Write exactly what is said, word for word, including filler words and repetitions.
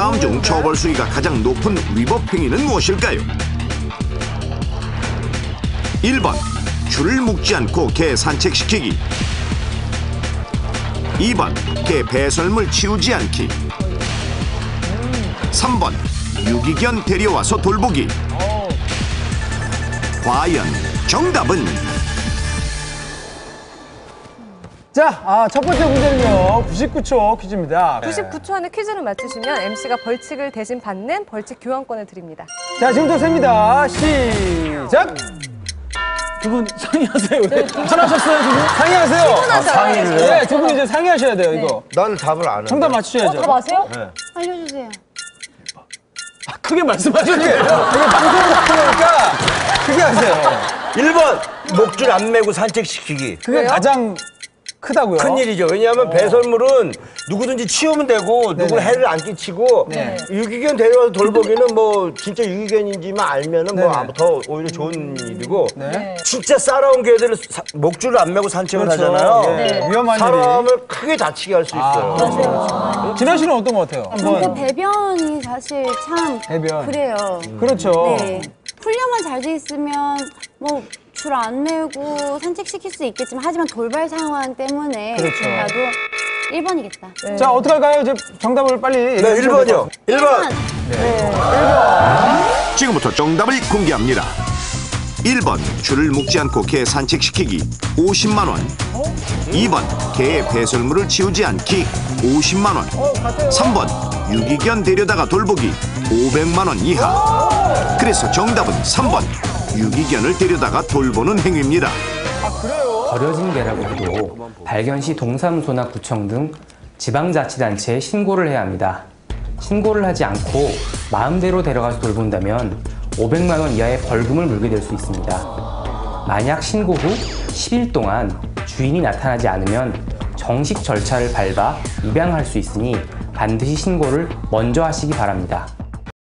다음 중 처벌 수위가 가장 높은 위법 행위는 무엇일까요? 일 번 줄을 묶지 않고 개 산책시키기. 이 번 개 배설물 치우지 않기. 삼 번 유기견 데려와서 돌보기. 과연 정답은? 자, 아, 첫 번째 문제는요. 구십구 초 퀴즈입니다. 구십구 초 안에 퀴즈를 맞추시면 엠씨가 벌칙을 대신 받는 벌칙 교환권을 드립니다. 자, 지금부터 셉니다. 시작! 두 분 상의하세요. 왜? 전화하셨어요, 지금? 상의하세요. 아, 상의를 해요? 네, 두 분 이제 상의하셔야 돼요, 이거. 난 답을 안 해. 정답 맞추셔야죠. 다 아세요? 알려주세요. 아, 크게 말씀하셔야 돼요. 이게 방송으로 하는 거니까 크게 하세요. 일 번 목줄 안 매고 산책시키기. 그게 왜요? 가장 크다고요? 큰일이죠. 왜냐하면 배설물은 누구든지 치우면 되고 누구 해를 안 끼치고 네. 유기견 데려와서 돌보기는 뭐 진짜 유기견인지만 알면은 뭐 네네. 더 오히려 좋은 일이고 네. 진짜 싸라운 개들을 사- 목줄을 안 매고 산책을 그렇죠. 하잖아요. 예, 위험한 일이. 사람을 크게 다치게 할 수 있어요. 진아 씨는 어떤 것 같아요? 그 한번. 배변이 사실 참 배변. 그래요. 그렇죠. 네. 훈련만 잘 돼 있으면 뭐 줄 안 메고 산책시킬 수 있겠지만 하지만 돌발 상황 때문에 그렇죠. 나도 일 번이겠다. 자, 어떡할까요? 이제 정답을 빨리 네, 얘기해 일 번이요. 일 번. 지금부터 정답을 공개합니다. 일 번 줄을 묶지 않고 개 산책시키기 오십만 원. 이 번 개의 배설물을 치우지 않기 오십만 원. 삼 번 유기견 데려다가 돌보기 오백만 원 이하. 그래서 정답은 삼 번 유기견을 데려다가 돌보는 행위입니다. 버려진 개라고 해도 발견 시 동사무소나 구청 등 지방자치단체에 신고를 해야 합니다. 신고를 하지 않고 마음대로 데려가서 돌본다면 오백만 원 이하의 벌금을 물게 될 수 있습니다. 만약 신고 후 십 일 동안 주인이 나타나지 않으면 정식 절차를 밟아 입양할 수 있으니 반드시 신고를 먼저 하시기 바랍니다.